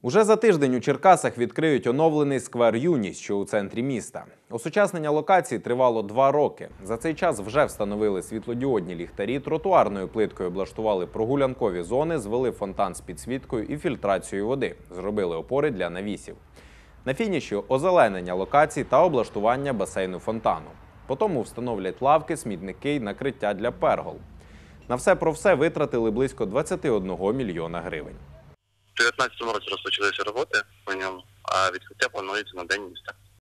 Уже за тиждень у Черкасах відкриють оновлений сквер «Юність», що у центрі міста. Осучаснення локації тривало 2 роки. За цей час вже встановили світлодіодні ліхтарі, тротуарною плиткою облаштували прогулянкові зони, звели фонтан з підсвіткою і фільтрацією води, зробили опори для навісів. На фініші – озеленення локацій та облаштування басейну-фонтану. Потім встановлять лавки, смітники й накриття для пергол. На все про все витратили близько 21 мільйона гривень. У 2019 році розпочалися роботи по ньому, а відкриття планується на день міста.